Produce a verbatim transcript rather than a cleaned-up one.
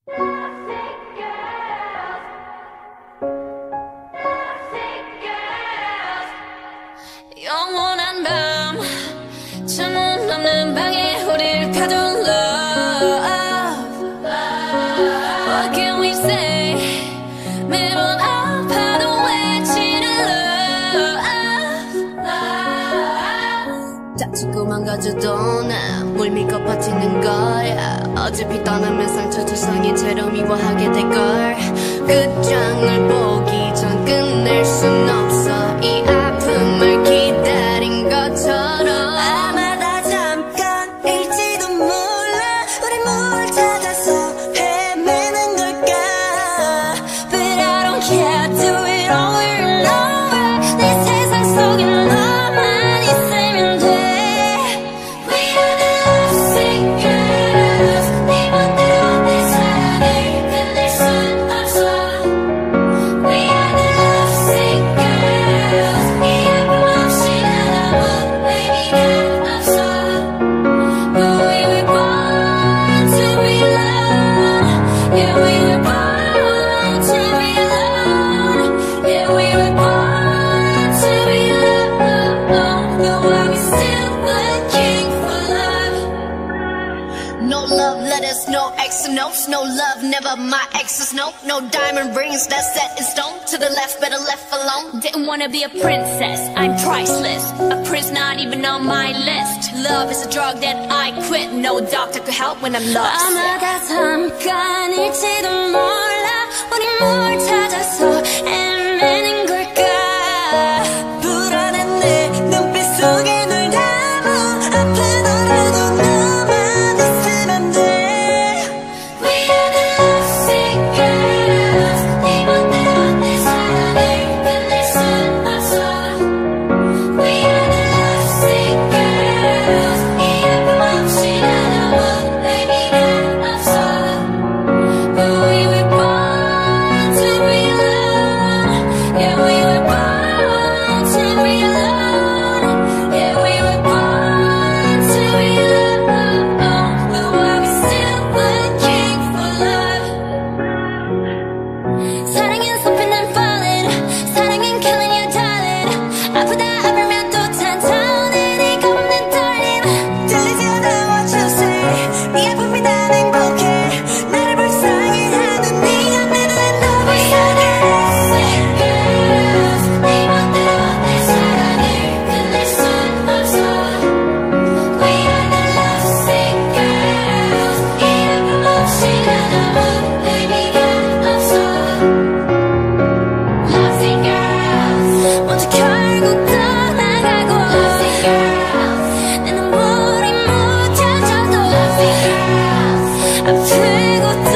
영원한 밤 창문 없는 방에 우릴 가둔 love. What can we say? 매번 아파도 외치는 love. 다치고 망가져도 난 물 믿고 버티는 거야. 어차피 떠나면 상처 투성이 채로 미워하게 될걸. 끝장을 보기 전 끝낼 순 없어. 이 아픔을 기다린 것처럼. 아마 다 잠깐일지도 몰라. 우리 뭘 찾아서 헤매는 걸까. But I don't care, do it over and over. 내 세상 속에 너만 있으면 돼. We are the lovesick girls. 네 멋대로 내 사랑을 끝낼 순 없어. We are the lovesick girls. 이 아픔 없이 난 아무 의미가 없어. But we were born to be loved. Yeah, we were born to be loved. Yeah, we were born to be loved. But why we still looking for love? No love letters, no X notes. No love, never my exes, no. No diamond rings that's set in stone. To the left, better left alone. Didn't wanna be a princess, I'm priceless. A prince not even on my list. Love is a drug that I quit. No doctor could help when I'm lost. 아마 다 잠깐일지도 몰라. 우리 뭘 찾아서 헤매는 걸까. 불안한 내 눈빛 속에 널 담아. 아프더라도 너만 있으면 돼. We are the lovesick girls. 네 멋대로 내 사랑을 끝낼 순 없어. We are the lovesick girls. 이 아픔 없이 난 아무 의미가 없어. But we were born to be loved. Yeah, we were born to be loved. Yeah, we were born to be loved. But why we still looking for love? 사랑은 something I'm falling. 사랑은 killing you, darling. 아프다 아프면 또 탄탄해. 네가 없는 떨림. 들리지 않아 what you say. 네 아픔이 난 행복해. 나를 불쌍해 하는 네가 내 눈에 너무 We are the lovesick girls. 네 멋대로 내 사랑을 끝낼 순 없어. We are the lovesick girls. 이 아픔 없이 난 아무 의미가 없어. Lovesick girls. 먼저 결국 떠나가고. Lovesick girls. 내 눈물이 묻혀져도 Lovesick girls. 아프고